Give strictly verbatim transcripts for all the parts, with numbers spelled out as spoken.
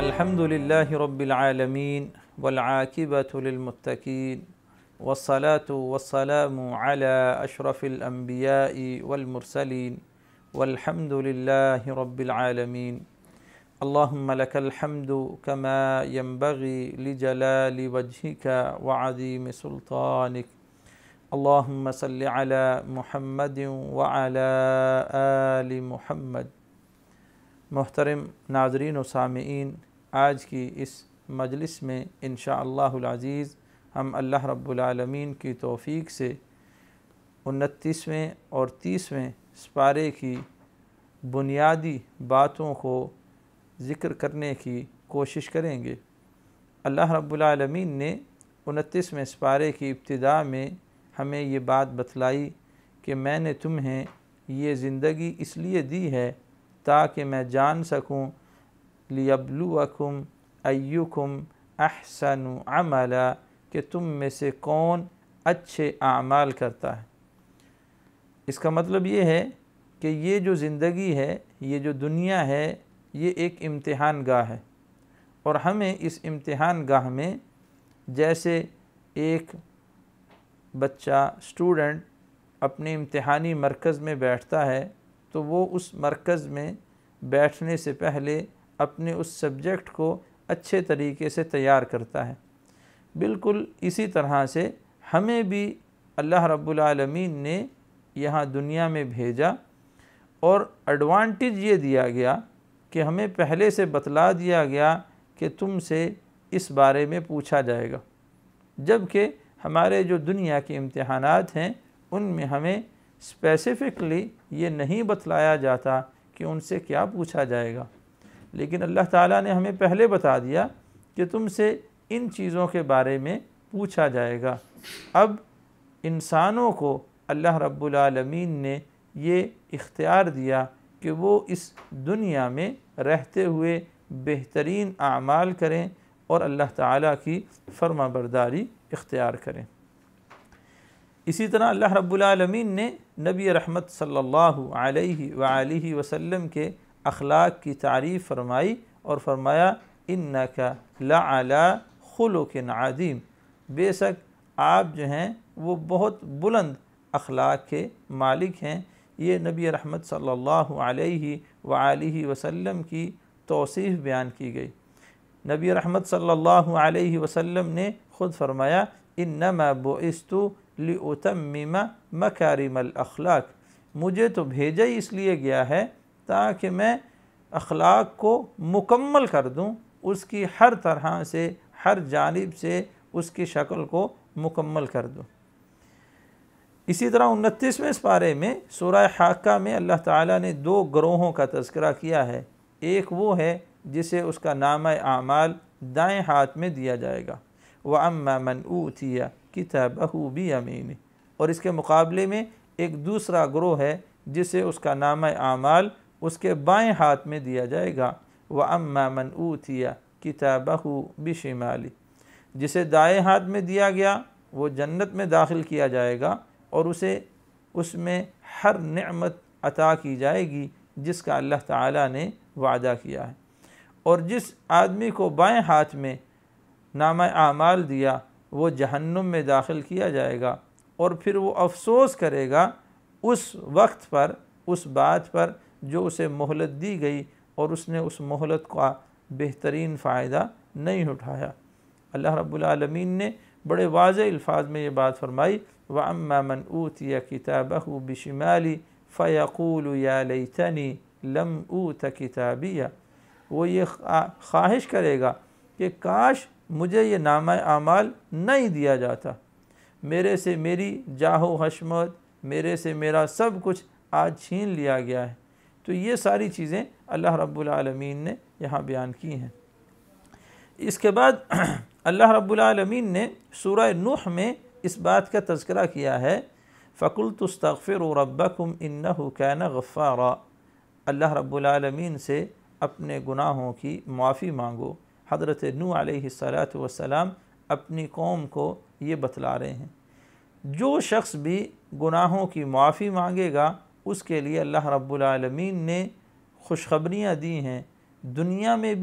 الحمد لله رب العالمين والعاقبة للمتقين والصلاة والسلام على أشرف الأنبياء والمرسلين والحمد لله رب العالمين. اللهم لك الحمد كما ينبغي لجلال وجهك وعظيم سلطانك. اللهم صل على محمد وعلى آل محمد. محترم ناظرین و سامعین، آج کی اس مجلس میں انشاءاللہ العزیز ہم اللہ رب العالمین کی توفیق سے انتیسویں اور تیسویں سپارے کی بنیادی باتوں کو ذکر کرنے کی کوشش کریں گے۔ اللہ رب العالمین نے انتیسویں سپارے کی ابتدا میں ہمیں یہ بات بتلائی کہ میں نے تمہیں یہ زندگی اس لیے دی ہے تاکہ میں جان سکوں لیبلوکم ایکم احسن عملا، کہ تم میں سے کون اچھے اعمال کرتا ہے۔ اس کا مطلب یہ ہے کہ یہ جو زندگی ہے، یہ جو دنیا ہے، یہ ایک امتحان گاہ ہے، اور ہمیں اس امتحان گاہ میں جیسے ایک بچہ اسٹوڈنٹ اپنے امتحانی مرکز میں بیٹھتا ہے تو وہ اس مرکز میں بیٹھنے سے پہلے اپنے اس سبجیکٹ کو اچھے طریقے سے تیار کرتا ہے۔ بالکل اسی طرح سے ہمیں بھی اللہ رب العالمین نے یہاں دنیا میں بھیجا، اور ایڈوانٹیج یہ دیا گیا کہ ہمیں پہلے سے بتلا دیا گیا کہ تم سے اس بارے میں پوچھا جائے گا، جبکہ ہمارے جو دنیا کے امتحانات ہیں ان میں ہمیں اسپیسیفکلی یہ نہیں بتلایا جاتا کہ ان سے کیا پوچھا جائے گا، لیکن اللہ تعالیٰ نے ہمیں پہلے بتا دیا کہ تم سے ان چیزوں کے بارے میں پوچھا جائے گا۔ اب انسانوں کو اللہ رب العالمین نے یہ اختیار دیا کہ وہ اس دنیا میں رہتے ہوئے بہترین اعمال کریں اور اللہ تعالیٰ کی فرما برداری اختیار کریں۔ اسی طرح اللہ رب العالمین نے نبی رحمت صلی اللہ علیہ وآلہ وسلم کے اخلاق کی تعریف فرمائی اور فرمایا انک لعلی خلق عظیم، بے شک آپ جو ہیں وہ بہت بلند اخلاق کے مالک ہیں۔ یہ نبی رحمت صلی اللہ علیہ وآلہ وسلم کی توصیف بیان کی گئی۔ نبی رحمت صلی اللہ علیہ وسلم نے خود فرمایا انما بعثت لأتمم مکارم الاخلاق، مجھے تو بھیجا ہی اس لیے گیا ہے تاکہ میں اخلاق کو مکمل کر دوں، اس کی ہر طرح سے، ہر جانب سے اس کی شکل کو مکمل کر دوں۔ اسی طرح انتیسویں سپارے میں سورہ حاقہ میں اللہ تعالیٰ نے دو گروہوں کا تذکرہ کیا ہے۔ ایک وہ ہے جسے اس کا نامہ اعمال دائیں ہاتھ میں دیا جائے گا، وَأَمَّا مَنْ أُوتِيَ كِتَابَهُ بِيَمِينِهِ، اور اس کے مقابلے میں ایک دوسرا گروہ ہے جسے اس کا نامہ اعمال اس کے بائیں ہاتھ میں دیا جائے گا، وَأَمَّا مَنْ أُوتِيَ كِتَابَهُ بِشِمَالِهِ، جسے دائیں ہاتھ میں دیا گیا وہ جنت میں داخل کیا جائے گا اور اسے اس میں ہر نعمت عطا کی جائے گی جس کا اللہ تعالیٰ نے وعدہ کیا ہے، اور جس آدمی کو بائیں ہاتھ میں نامہ اعمال دیا وہ جہنم میں داخل کیا جائے گا، اور پھر وہ افسوس کرے گا اس وقت پر، اس بات پر جو اسے مہلت دی گئی اور اس نے اس مہلت کا بہترین فائدہ نہیں اٹھایا۔ اللہ رب العالمین نے بڑے واضح الفاظ میں یہ بات فرمائی وَأَمَّا مَنْ أُوتِيَ كِتَابَهُ بِشِمَالِهِ فَيَقُولُ يَا لَيْتَنِي لَمْ أُوتَ كِتَابِيَهْ، وہ یہ خواہش کرے گا کہ کاش مجھے یہ نامہ اعمال نہیں دیا جاتا، میرے سے میری جاہ و حشمت، میرے سے میرا سب کچھ آج چھین لیا گیا ہے۔ تو یہ ساری چیزیں اللہ رب العالمین نے یہاں بیان کی ہیں۔ اس کے بعد اللہ رب العالمین نے سورہ نوح میں اس بات کا تذکرہ کیا ہے فَقُلْتُ اسْتَغْفِرُوا رَبَّكُمْ إِنَّهُ كَانَ غَفَّارًا، اللہ رب العالمین سے اپنے گناہوں کی معافی مانگو۔ حضرت نوح علیہ السلام اپنی قوم کو یہ بتلا رہے ہیں جو شخص بھی گناہوں کی معافی مانگے گا اس کے لیے اللہ رب العالمین نے خوشخبریاں دی ہیں، دنیا میں بھی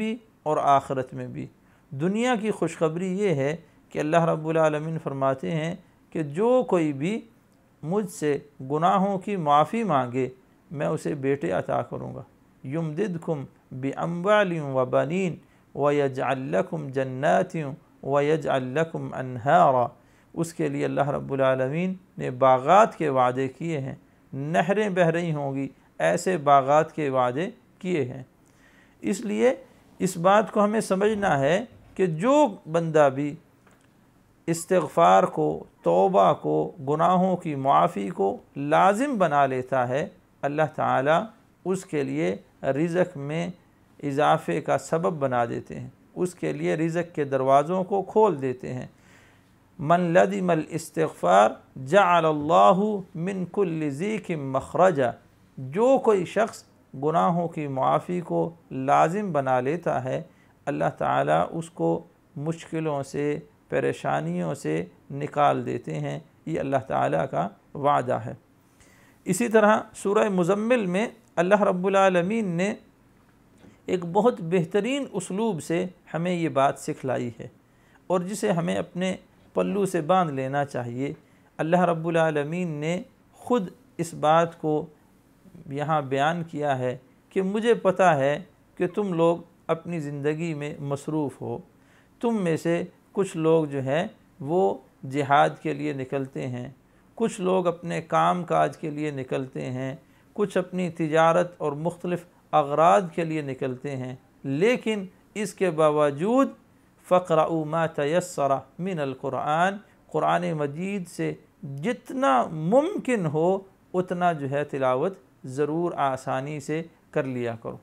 اور آخرت میں بھی۔ دنیا کی خوشخبری یہ ہے کہ اللہ رب العالمین فرماتے ہیں کہ جو کوئی بھی مجھ سے گناہوں کی معافی مانگے میں اسے بیٹے عطا کروں گا۔ یمددکم باموال وبنین ویجعل لکم جنات ویجعل لکم انہارا، اس کے لیے اللہ رب العالمین نے باغات کے وعدے کیے ہیں، نہریں بہہ رہی ہوں گی، ایسے باغات کے وعدے کیے ہیں۔ اس لیے اس بات کو ہمیں سمجھنا ہے کہ جو بندہ بھی استغفار کو، توبہ کو، گناہوں کی معافی کو لازم بنا لیتا ہے، اللہ تعالیٰ اس کے لیے رزق میں اضافے کا سبب بنا دیتے ہیں، اس کے لیے رزق کے دروازوں کو کھول دیتے ہیں۔ من لزم الاستغفار جعل اللہ من کل ضیق مخرجا، جو کوئی شخص گناہوں کی معافی کو لازم بنا لیتا ہے اللہ تعالیٰ اس کو مشکلوں سے، پریشانیوں سے نکال دیتے ہیں، یہ اللہ تعالیٰ کا وعدہ ہے۔ اسی طرح سورہ مزمل میں اللہ رب العالمین نے ایک بہت بہترین اسلوب سے ہمیں یہ بات سکھلائی ہے اور جسے ہمیں اپنے پلو سے باندھ لینا چاہیے۔ اللہ رب العالمین نے خود اس بات کو یہاں بیان کیا ہے کہ مجھے پتہ ہے کہ تم لوگ اپنی زندگی میں مصروف ہو، تم میں سے کچھ لوگ جو ہیں وہ جہاد کے لیے نکلتے ہیں، کچھ لوگ اپنے کام کاج کے لیے نکلتے ہیں، کچھ اپنی تجارت اور مختلف اغراض کے لیے نکلتے ہیں، لیکن اس کے باوجود فَقْرَؤُوا مَا تَيَسَّرَ مِنَ الْقُرْآنِ، قرآن مجید سے جتنا ممکن ہو اتنا جو ہے تلاوت ضرور آسانی سے کر لیا کرو۔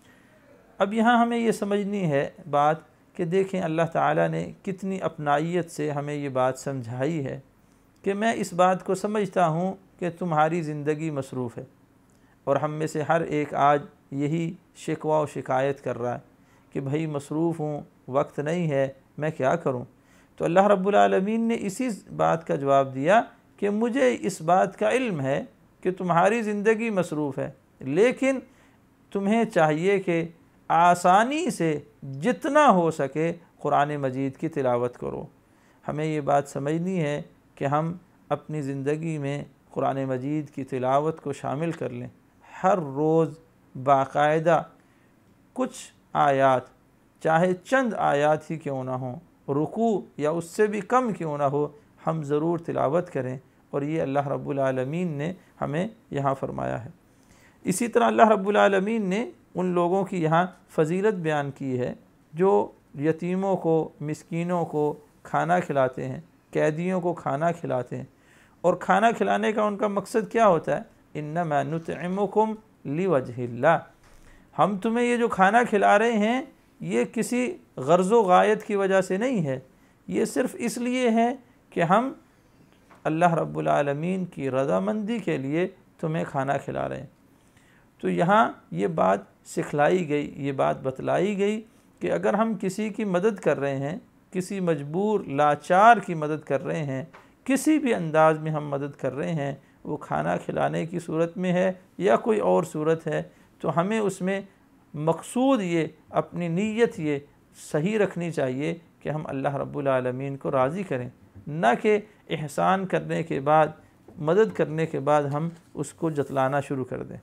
اب یہاں ہمیں یہ سمجھنی ہے بات کہ دیکھیں اللہ تعالیٰ نے کتنی اپنائیت سے ہمیں یہ بات سمجھائی ہے کہ میں اس بات کو سمجھتا ہوں کہ تمہاری زندگی مصروف ہے، اور ہم میں سے ہر ایک آج یہی شکوہ و شکایت کر رہا ہے کہ بھائی مصروف ہوں، وقت نہیں ہے، میں کیا کروں؟ تو اللہ رب العالمین نے اسی بات کا جواب دیا کہ مجھے اس بات کا علم ہے کہ تمہاری زندگی مصروف ہے، لیکن تمہیں چاہیے کہ آسانی سے جتنا ہو سکے قرآن مجید کی تلاوت کرو۔ ہمیں یہ بات سمجھنی ہے کہ ہم اپنی زندگی میں قرآن مجید کی تلاوت کو شامل کر لیں، ہر روز باقاعدہ کچھ آیات، چاہے چند آیات ہی کیوں نہ ہوں، رکوع یا اس سے بھی کم کیوں نہ ہو، ہم ضرور تلاوت کریں، اور یہ اللہ رب العالمین نے ہمیں یہاں فرمایا ہے۔ اسی طرح اللہ رب العالمین نے ان لوگوں کی یہاں فضیلت بیان کی ہے جو یتیموں کو، مسکینوں کو کھانا کھلاتے ہیں، قیدیوں کو کھانا کھلاتے ہیں، اور کھانا کھلانے کا ان کا مقصد کیا ہوتا ہے؟ انما نطعمکم لوجہ اللہ، ہم تمہیں یہ جو کھانا کھلا رہے ہیں یہ کسی غرض و غایت کی وجہ سے نہیں ہے، یہ صرف اس لیے ہے کہ ہم اللہ رب العالمین کی رضامندی کے لیے تمہیں کھانا کھلا رہے ہیں۔ تو یہاں یہ بات سکھلائی گئی، یہ بات بتلائی گئی کہ اگر ہم کسی کی مدد کر رہے ہیں، کسی مجبور لاچار کی مدد کر رہے ہیں، کسی بھی انداز میں ہم مدد کر رہے ہیں، وہ کھانا کھلانے کی صورت میں ہے یا کوئی اور صورت ہے، تو ہمیں اس میں مقصود یہ، اپنی نیت یہ صحیح رکھنی چاہیے کہ ہم اللہ رب العالمین کو راضی کریں، نہ کہ احسان کرنے کے بعد، مدد کرنے کے بعد ہم اس کو جتلانا شروع کر دیں۔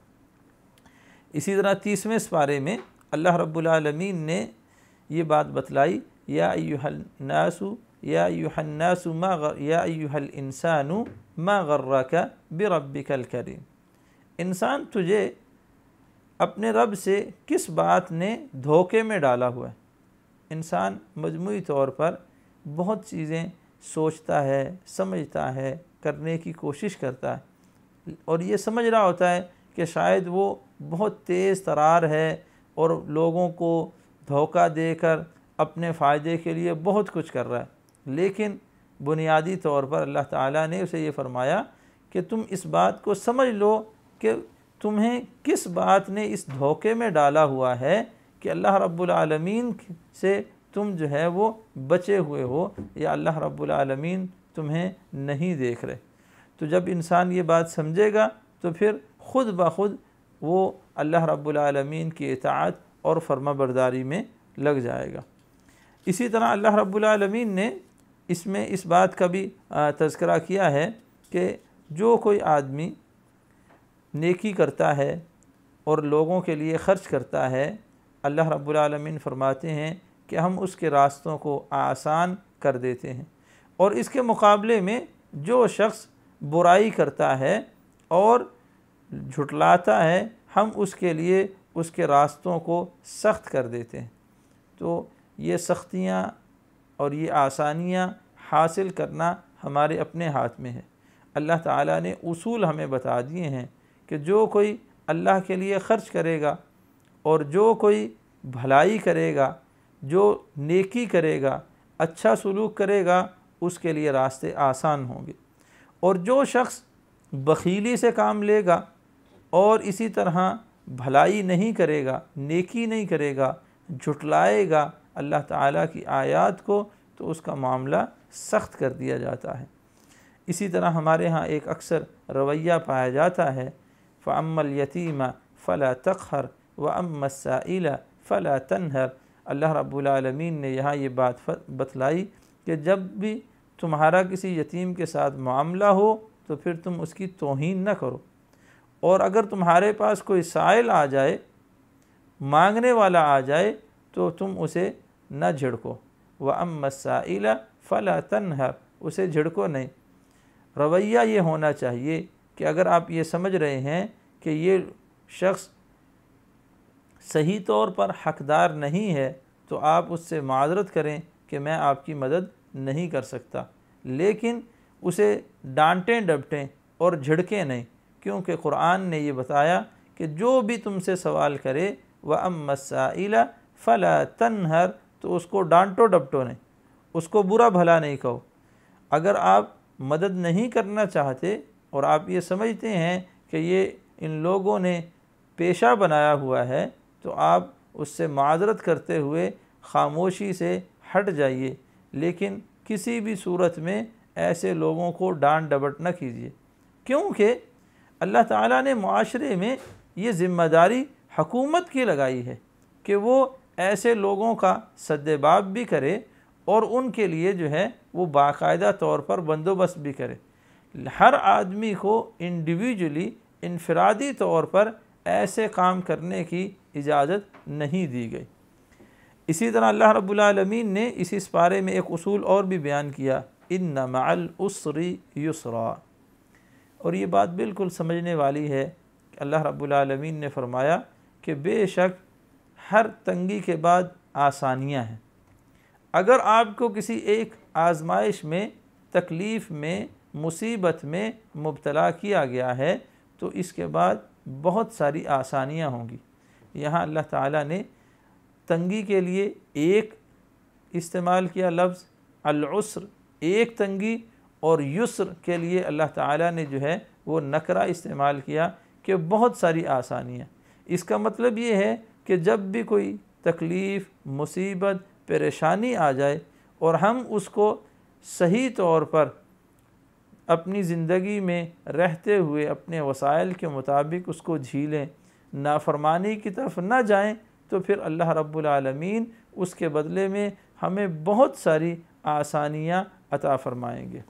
اسی طرح تیسویں سپارے میں اللہ رب العالمین نے یہ بات بتلائی، یا ایھا الناس یا ایھا الناس ما یا ایھا الانسان ما غرک بربک الکریم، انسان تجھے اپنے رب سے کس بات نے دھوکے میں ڈالا ہوا ہے۔ انسان مجموعی طور پر بہت چیزیں سوچتا ہے، سمجھتا ہے، کرنے کی کوشش کرتا ہے، اور یہ سمجھ رہا ہوتا ہے کہ شاید وہ بہت تیز ترار ہے اور لوگوں کو دھوکہ دے کر اپنے فائدے کے لیے بہت کچھ کر رہا ہے، لیکن بنیادی طور پر اللہ تعالیٰ نے اسے یہ فرمایا کہ تم اس بات کو سمجھ لو کہ تمہیں کس بات نے اس دھوکے میں ڈالا ہوا ہے کہ اللہ رب العالمین سے تم جو ہے وہ بچے ہوئے ہو، یا اللہ رب العالمین تمہیں نہیں دیکھ رہے۔ تو جب انسان یہ بات سمجھے گا تو پھر خود بخود وہ اللہ رب العالمین کی اطاعت اور فرما برداری میں لگ جائے گا۔ اسی طرح اللہ رب العالمین نے اس میں اس بات کا بھی تذکرہ کیا ہے کہ جو کوئی آدمی نیکی کرتا ہے اور لوگوں کے لیے خرچ کرتا ہے، اللہ رب العالمین فرماتے ہیں کہ ہم اس کے راستوں کو آسان کر دیتے ہیں، اور اس کے مقابلے میں جو شخص برائی کرتا ہے اور جھٹلاتا ہے، ہم اس کے لیے اس کے راستوں کو سخت کر دیتے ہیں۔ تو یہ سختیاں اور یہ آسانیاں حاصل کرنا ہمارے اپنے ہاتھ میں ہے۔ اللہ تعالیٰ نے اصول ہمیں بتا دیے ہیں کہ جو کوئی اللہ کے لیے خرچ کرے گا اور جو کوئی بھلائی کرے گا، جو نیکی کرے گا، اچھا سلوک کرے گا، اس کے لیے راستے آسان ہوں گے، اور جو شخص بخیلی سے کام لے گا اور اسی طرح بھلائی نہیں کرے گا، نیکی نہیں کرے گا، جھٹلائے گا اللہ تعالیٰ کی آیات کو، تو اس کا معاملہ سخت کر دیا جاتا ہے۔ اسی طرح ہمارے ہاں ایک اکثر رویہ پایا جاتا ہے، فَأَمَّا الْيَتِيمَ فَلَا تَقْهَرْ وَأَمَّا السَّائِلَ فَلَا تَنْهَرْ۔ اللہ رب العالمین نے یہاں یہ بات بتلائی کہ جب بھی تمہارا کسی یتیم کے ساتھ معاملہ ہو تو پھر تم اس کی توہین نہ کرو، اور اگر تمہارے پاس کوئی سائل آ جائے، مانگنے والا آ جائے، تو تم اسے نہ جھڑکو۔ وَأَمَّا السَّائِلَ فَلَا تَنْهَرْ، اسے جھڑکو نہیں۔ رویہ یہ ہونا چاہیے کہ اگر آپ یہ سمجھ رہے ہیں کہ یہ شخص صحیح طور پر حقدار نہیں ہے، تو آپ اس سے معذرت کریں کہ میں آپ کی مدد نہیں کر سکتا، لیکن اسے ڈانٹیں ڈپٹیں اور جھڑکیں نہیں، کیونکہ قرآن نے یہ بتایا کہ جو بھی تم سے سوال کرے وَأَمَّا السَّائِلَ فَلَا تَنْهَرْ، تو اس کو ڈانٹو ڈپٹو نہیں، اس کو برا بھلا نہیں کہو۔ اگر آپ مدد نہیں کرنا چاہتے اور آپ یہ سمجھتے ہیں کہ یہ ان لوگوں نے پیشہ بنایا ہوا ہے، تو آپ اس سے معذرت کرتے ہوئے خاموشی سے ہٹ جائیے، لیکن کسی بھی صورت میں ایسے لوگوں کو ڈانٹ ڈپٹ نہ کیجیے، کیونکہ اللہ تعالیٰ نے معاشرے میں یہ ذمہ داری حکومت کی لگائی ہے کہ وہ ایسے لوگوں کا سد باب بھی کرے اور ان کے لیے جو ہے وہ باقاعدہ طور پر بندوبست بھی کرے۔ ہر آدمی کو انڈیویجولی انفرادی طور پر ایسے کام کرنے کی اجازت نہیں دی گئی۔ اسی طرح اللہ رب العالمین نے اسی پارے میں ایک اصول اور بھی بیان کیا، ان مع العسر یسرا، اور یہ بات بالکل سمجھنے والی ہے کہ اللہ رب العالمین نے فرمایا کہ بے شک ہر تنگی کے بعد آسانیاں ہیں۔ اگر آپ کو کسی ایک آزمائش میں، تکلیف میں، مصیبت میں مبتلا کیا گیا ہے تو اس کے بعد بہت ساری آسانیاں ہوں گی۔ یہاں اللہ تعالیٰ نے تنگی کے لیے ایک استعمال کیا لفظ العسر، ایک تنگی، اور یسر کے لیے اللہ تعالیٰ نے جو ہے وہ نکرہ استعمال کیا کہ بہت ساری آسانیاں۔ اس کا مطلب یہ ہے کہ جب بھی کوئی تکلیف، مصیبت، پریشانی آ جائے اور ہم اس کو صحیح طور پر اپنی زندگی میں رہتے ہوئے اپنے وسائل کے مطابق اس کو جھیلیں، نافرمانی کی طرف نہ جائیں، تو پھر اللہ رب العالمین اس کے بدلے میں ہمیں بہت ساری آسانیاں عطا فرمائیں گے۔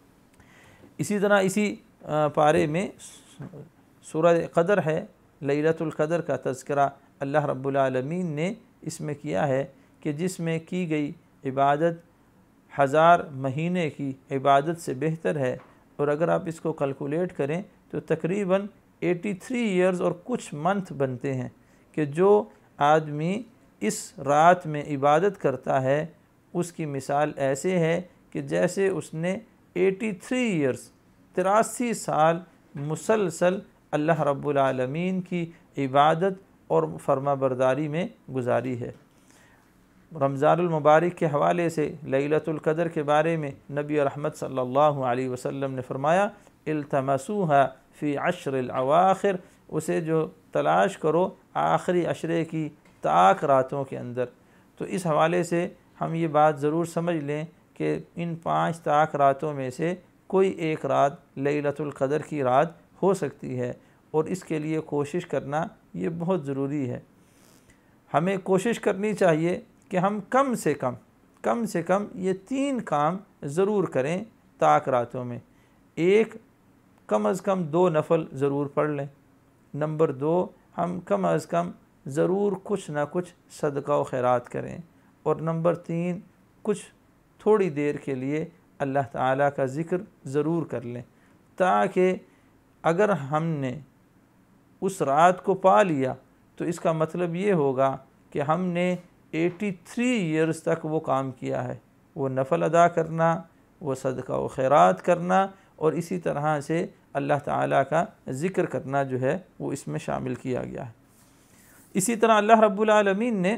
اسی طرح اسی پارے میں سورہ قدر ہے، لیلۃ القدر کا تذکرہ اللہ رب العالمین نے اس میں کیا ہے کہ جس میں کی گئی عبادت ہزار مہینے کی عبادت سے بہتر ہے، اور اگر آپ اس کو کیلکولیٹ کریں تو تقریباً ایٹی تھری ایئرز اور کچھ منتھ بنتے ہیں کہ جو آدمی اس رات میں عبادت کرتا ہے اس کی مثال ایسے ہے کہ جیسے اس نے ایٹی تھری ایئرز تراسی سال مسلسل اللہ رب العالمین کی عبادت اور فرما برداری میں گزاری ہے۔ رمضان المبارک کے حوالے سے لیلۃ القدر کے بارے میں نبی رحمت صلی اللہ علیہ وسلم نے فرمایا، التمسوها فی عشر الاواخر، اسے جو تلاش کرو آخری عشرے کی طاق راتوں کے اندر۔ تو اس حوالے سے ہم یہ بات ضرور سمجھ لیں کہ ان پانچ طاق راتوں میں سے کوئی ایک رات لیلۃ القدر کی رات ہو سکتی ہے، اور اس کے لیے کوشش کرنا یہ بہت ضروری ہے۔ ہمیں کوشش کرنی چاہیے کہ ہم کم سے کم کم سے کم یہ تین کام ضرور کریں طاق راتوں میں. ایک، کم از کم دو نفل ضرور پڑھ لیں. نمبر دو، ہم کم از کم ضرور کچھ نہ کچھ صدقہ و خیرات کریں. اور نمبر تین، کچھ تھوڑی دیر کے لیے اللہ تعالیٰ کا ذکر ضرور کر لیں، تاکہ اگر ہم نے اس رات کو پا لیا تو اس کا مطلب یہ ہوگا کہ ہم نے ایٹی تھری ایئرز تک وہ کام کیا ہے، وہ نفل ادا کرنا، وہ صدقہ و خیرات کرنا، اور اسی طرح سے اللہ تعالیٰ کا ذکر کرنا جو ہے وہ اس میں شامل کیا گیا ہے. اسی طرح اللہ رب العالمین نے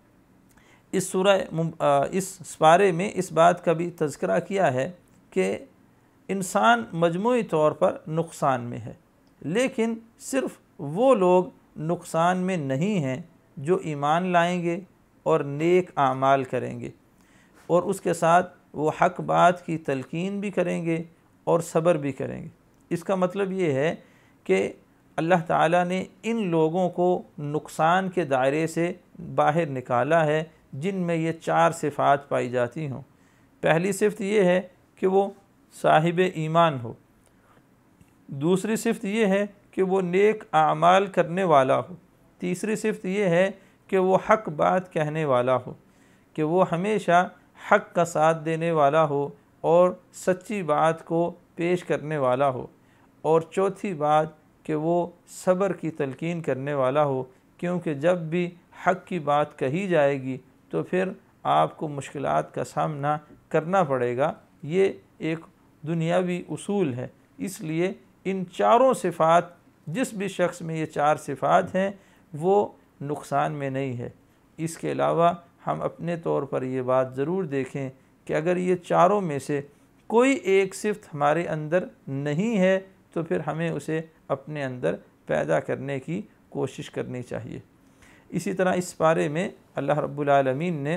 اس سورہ اس پارے میں اس بات کا بھی تذکرہ کیا ہے کہ انسان مجموعی طور پر نقصان میں ہے، لیکن صرف وہ لوگ نقصان میں نہیں ہیں جو ایمان لائیں گے اور نیک اعمال کریں گے، اور اس کے ساتھ وہ حق بات کی تلقین بھی کریں گے اور صبر بھی کریں گے. اس کا مطلب یہ ہے کہ اللہ تعالیٰ نے ان لوگوں کو نقصان کے دائرے سے باہر نکالا ہے جن میں یہ چار صفات پائی جاتی ہوں. پہلی صفت یہ ہے کہ وہ صاحب ایمان ہو. دوسری صفت یہ ہے کہ وہ نیک اعمال کرنے والا ہو. تیسری صفت یہ ہے کہ وہ حق بات کہنے والا ہو، کہ وہ ہمیشہ حق کا ساتھ دینے والا ہو اور سچی بات کو پیش کرنے والا ہو. اور چوتھی بات کہ وہ صبر کی تلقین کرنے والا ہو، کیونکہ جب بھی حق کی بات کہی جائے گی تو پھر آپ کو مشکلات کا سامنا کرنا پڑے گا. یہ ایک دنیاوی اصول ہے. اس لیے ان چاروں صفات، جس بھی شخص میں یہ چار صفات ہیں وہ نقصان میں نہیں ہے. اس کے علاوہ ہم اپنے طور پر یہ بات ضرور دیکھیں کہ اگر یہ چاروں میں سے کوئی ایک صفت ہمارے اندر نہیں ہے تو پھر ہمیں اسے اپنے اندر پیدا کرنے کی کوشش کرنی چاہیے. اسی طرح اس پارے میں اللہ رب العالمین نے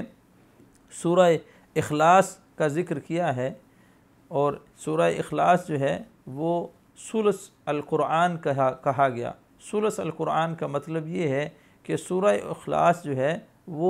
سورہ اخلاص کا ذکر کیا ہے، اور سورہ اخلاص جو ہے وہ ثلث القرآن کہا کہا گیا. ثلث القرآن کا مطلب یہ ہے کہ سورہ اخلاص جو ہے وہ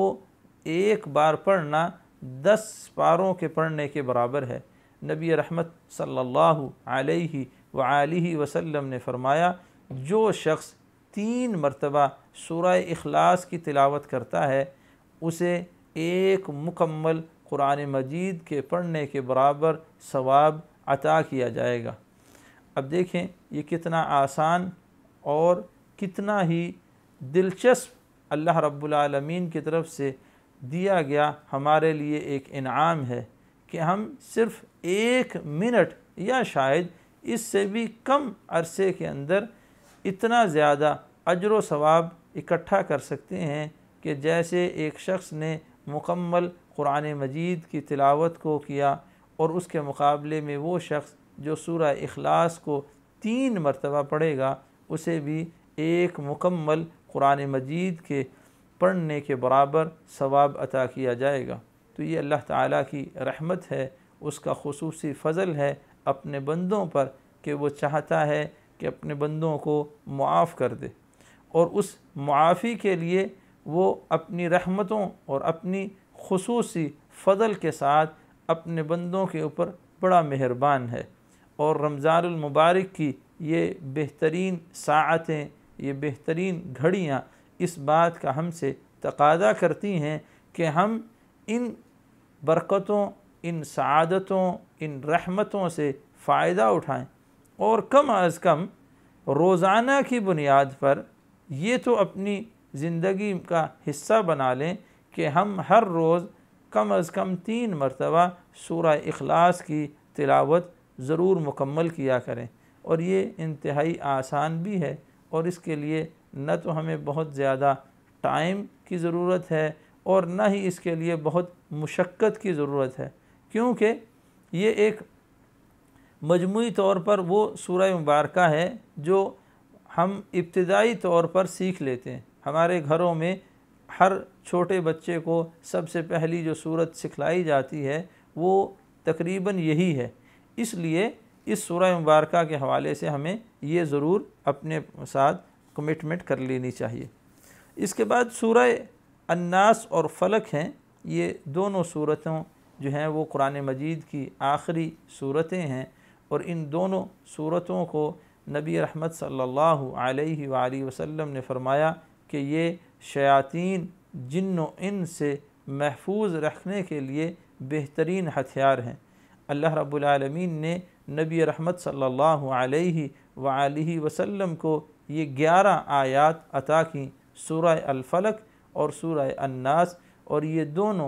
ایک بار پڑھنا دس پاروں کے پڑھنے کے برابر ہے. نبی رحمت صلی اللہ علیہ وآلہ وسلم نے فرمایا، جو شخص تین مرتبہ سورہ اخلاص کی تلاوت کرتا ہے اسے ایک مکمل قرآن مجید کے پڑھنے کے برابر ثواب عطا کیا جائے گا. اب دیکھیں یہ کتنا آسان اور کتنا ہی دلچسپ اللہ رب العالمین کی طرف سے دیا گیا ہمارے لیے ایک انعام ہے کہ ہم صرف ایک منٹ یا شاید اس سے بھی کم عرصے کے اندر اتنا زیادہ اجر و ثواب اکٹھا کر سکتے ہیں کہ جیسے ایک شخص نے مکمل قرآن مجید کی تلاوت کو کیا، اور اس کے مقابلے میں وہ شخص جو سورہ اخلاص کو تین مرتبہ پڑھے گا اسے بھی ایک مکمل قرآن مجید کے پڑھنے کے برابر ثواب عطا کیا جائے گا. تو یہ اللہ تعالیٰ کی رحمت ہے، اس کا خصوصی فضل ہے اپنے بندوں پر کہ وہ چاہتا ہے کہ اپنے بندوں کو معاف کر دے، اور اس معافی کے لیے وہ اپنی رحمتوں اور اپنی خصوصی فضل کے ساتھ اپنے بندوں کے اوپر بڑا مہربان ہے. اور رمضان المبارک کی یہ بہترین ساعتیں، یہ بہترین گھڑیاں اس بات کا ہم سے تقاضا کرتی ہیں کہ ہم ان برکتوں، ان سعادتوں، ان رحمتوں سے فائدہ اٹھائیں، اور کم از کم روزانہ کی بنیاد پر یہ تو اپنی زندگی کا حصہ بنا لیں کہ ہم ہر روز کم از کم تین مرتبہ سورہ اخلاص کی تلاوت ضرور مکمل کیا کریں. اور یہ انتہائی آسان بھی ہے، اور اس کے لیے نہ تو ہمیں بہت زیادہ ٹائم کی ضرورت ہے اور نہ ہی اس کے لیے بہت مشقت کی ضرورت ہے، کیونکہ یہ ایک مجموعی طور پر وہ سورہ مبارکہ ہے جو ہم ابتدائی طور پر سیکھ لیتے ہیں. ہمارے گھروں میں ہر چھوٹے بچے کو سب سے پہلی جو سورت سکھلائی جاتی ہے وہ تقریباً یہی ہے. اس لیے اس سورہ مبارکہ کے حوالے سے ہمیں یہ ضرور اپنے ساتھ کمٹمنٹ کر لینی چاہیے. اس کے بعد سورہ الناس اور فلق ہیں، یہ دونوں صورتوں جو ہیں وہ قرآن مجید کی آخری صورتیں ہیں، اور ان دونوں صورتوں کو نبی رحمت صلی اللہ علیہ وآلہ وسلم نے فرمایا کہ یہ شیاطین جن و انس سے محفوظ رکھنے کے لیے بہترین ہتھیار ہیں۔ اللہ رب العالمین نے نبی رحمت صلی اللہ علیہ وآلہ وسلم کو یہ گیارہ آیات عطا کیں، سورہ الفلق اور سورہ الناس، اور یہ دونوں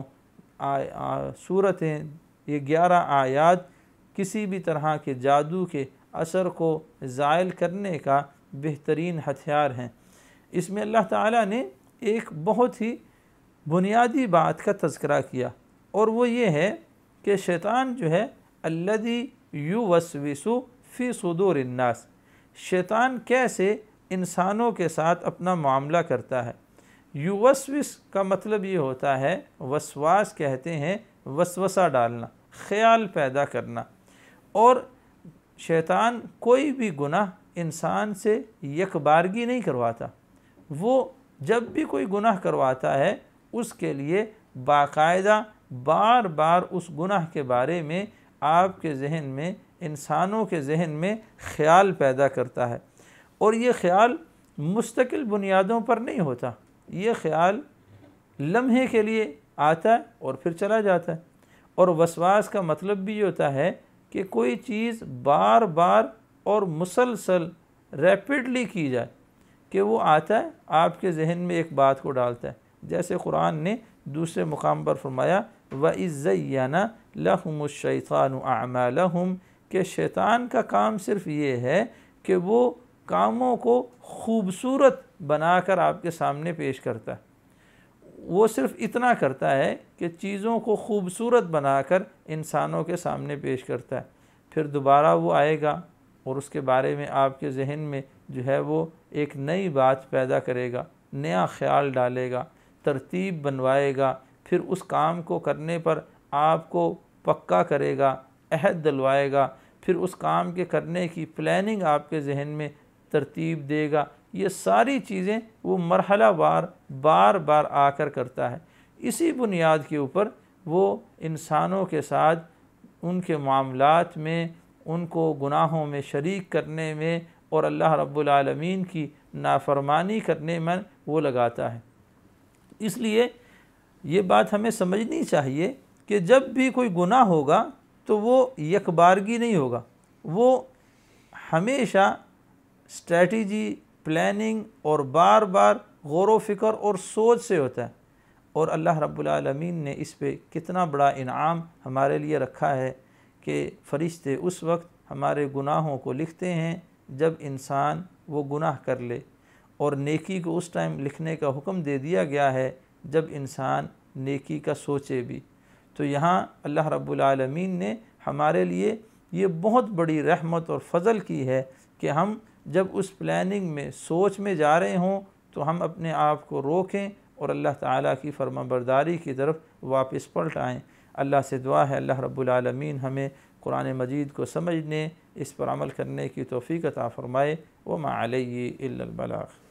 صورتیں، یہ گیارہ آیات کسی بھی طرح کے جادو کے اثر کو زائل کرنے کا بہترین ہتھیار ہیں۔ اس میں اللہ تعالیٰ نے ایک بہت ہی بنیادی بات کا تذکرہ کیا، اور وہ یہ ہے کہ شیطان جو ہے الذی یوسوس فی صدور الناس، شیطان کیسے انسانوں کے ساتھ اپنا معاملہ کرتا ہے۔ یوسوس کا مطلب یہ ہوتا ہے، وسواس کہتے ہیں وسوسہ ڈالنا، خیال پیدا کرنا، اور شیطان کوئی بھی گناہ انسان سے یک بارگی نہیں کرواتا، وہ جب بھی کوئی گناہ کرواتا ہے اس کے لیے باقاعدہ بار بار اس گناہ کے بارے میں آپ کے ذہن میں، انسانوں کے ذہن میں خیال پیدا کرتا ہے، اور یہ خیال مستقل بنیادوں پر نہیں ہوتا، یہ خیال لمحے کے لیے آتا ہے اور پھر چلا جاتا ہے۔ اور وسواس کا مطلب بھی یہ ہوتا ہے کہ کوئی چیز بار بار اور مسلسل ریپڈلی کی جائے، کہ وہ آتا ہے آپ کے ذہن میں ایک بات کو ڈالتا ہے، جیسے قرآن نے دوسرے مقام پر فرمایا وَإِذْ زَيَّنَ لَهُمُ الشَّيْطَانُ أَعْمَالَهُمْ، کہ شیطان کا کام صرف یہ ہے کہ وہ کاموں کو خوبصورت بنا کر آپ کے سامنے پیش کرتا ہے، وہ صرف اتنا کرتا ہے کہ چیزوں کو خوبصورت بنا کر انسانوں کے سامنے پیش کرتا ہے، پھر دوبارہ وہ آئے گا اور اس کے بارے میں آپ کے ذہن میں جو ہے وہ ایک نئی بات پیدا کرے گا، نیا خیال ڈالے گا، ترتیب بنوائے گا، پھر اس کام کو کرنے پر آپ کو پکا کرے گا، عہد دلوائے گا، پھر اس کام کے کرنے کی پلاننگ آپ کے ذہن میں ترتیب دے گا۔ یہ ساری چیزیں وہ مرحلہ وار بار بار آ کر کرتا ہے۔ اسی بنیاد کے اوپر وہ انسانوں کے ساتھ ان کے معاملات میں، ان کو گناہوں میں شریک کرنے میں اور اللہ رب العالمین کی نافرمانی کرنے میں وہ لگاتا ہے۔ اس لیے یہ بات ہمیں سمجھنی چاہیے کہ جب بھی کوئی گناہ ہوگا تو وہ یک بارگی نہیں ہوگا، وہ ہمیشہ اسٹریٹجی، پلاننگ اور بار بار غور و فکر اور سوچ سے ہوتا ہے، اور اللہ رب العالمین نے اس پہ کتنا بڑا انعام ہمارے لیے رکھا ہے کہ فرشتے اس وقت ہمارے گناہوں کو لکھتے ہیں جب انسان وہ گناہ کر لے، اور نیکی کو اس ٹائم لکھنے کا حکم دے دیا گیا ہے جب انسان نیکی کا سوچے بھی۔ تو یہاں اللہ رب العالمین نے ہمارے لیے یہ بہت بڑی رحمت اور فضل کی ہے کہ ہم جب اس پلاننگ میں، سوچ میں جا رہے ہوں تو ہم اپنے آپ کو روکیں اور اللہ تعالیٰ کی فرما برداری کی طرف واپس پلٹ آئیں۔ اللہ سے دعا ہے اللہ رب العالمین ہمیں قرآن مجید کو سمجھنے، اس پر عمل کرنے کی توفیق عطا فرمائے۔ وما علیہ الا البلاغ۔